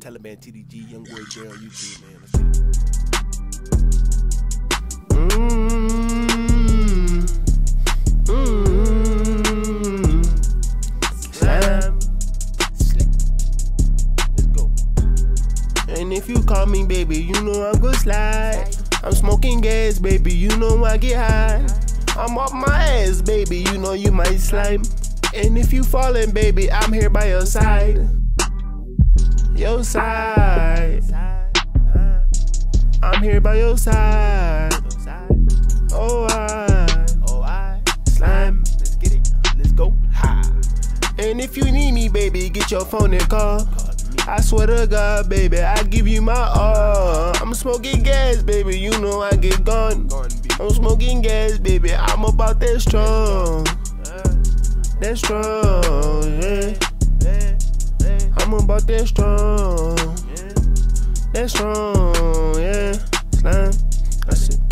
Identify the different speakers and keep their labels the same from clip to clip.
Speaker 1: Taliban, TDG, Young Boy, J on YouTube, man. Let's get it.
Speaker 2: Slam.
Speaker 1: Let's go.
Speaker 2: And if you call me baby, you know I'm gonna slide. I'm smoking gas, baby, you know I get high. I'm off my ass, baby, you know you might slime. And if you fallin', baby, I'm here by your side. Your side. I'm here by your side. Oh, I slime.
Speaker 1: Let's get it. Let's go. Ha.
Speaker 2: And if you need me, baby, get your phone and call. I swear to God, baby, I give you my all. I'm smoking gas, baby, you know I get gone. I'm smoking gas, baby, I'm about that strong. That strong, yeah. I'm about that strong. That strong, yeah. Slime, that's it.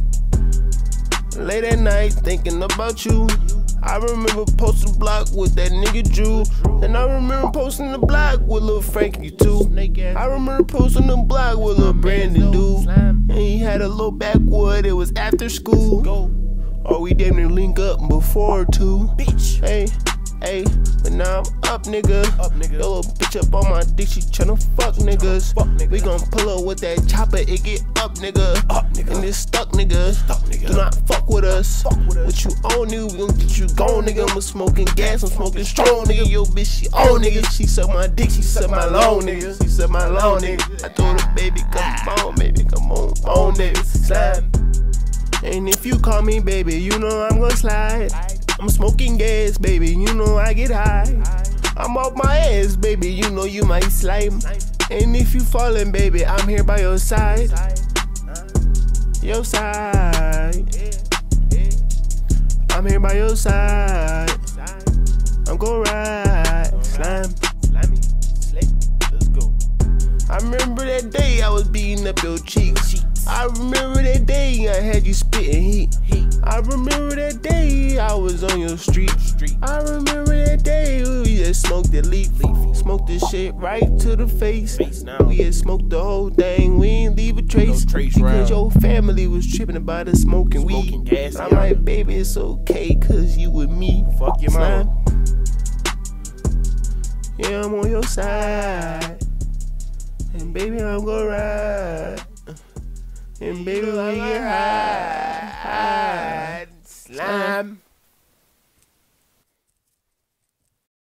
Speaker 2: Late at night, thinking about you. I remember posting the block with that nigga Drew. And I remember posting the block with Lil Frankie too. I remember posting the block with Lil Brandon dude. And he had a little backwood, it was after school. Or we damn near link up before two.
Speaker 1: Bitch.
Speaker 2: Hey, but now I'm up, nigga. Yo, little bitch up on my dick, she tryna fuck niggas. We gon' pull up with that chopper, it get up, nigga. And it's stuck, nigga. Do not fuck with us. What you own, nigga, we gon' get you gone, nigga. I'm smoking gas, I'm smoking strong, nigga. Yo, bitch, she on, nigga. She suck my dick, she suck my long, nigga. She suck my long, nigga. I told her, baby, come on, baby, come on, baby. Slime. And if you call me, baby, you know I'm gonna slide. I'm smoking gas, baby, you know I get high. I'm off my ass, baby, you know you might slime. And if you fallin', baby, I'm here by your side. Your side. I'm here by your side. I'm gon' ride. Slime.
Speaker 1: Let's go.
Speaker 2: I remember that day I was beating up your cheeks. I remember that day I had you spitting heat. I remember that day I was on your street. I remember that day we just smoked the leaf. Smoked this shit right to the face. We had smoked the whole thing, we ain't leave a trace. Because your family was tripping about us smoking weed. I'm like, baby, it's okay, cause you with me.
Speaker 1: Fuck your mama.
Speaker 2: Yeah, I'm on your side. And baby, I'm gonna ride. And baby, we get high. Slime.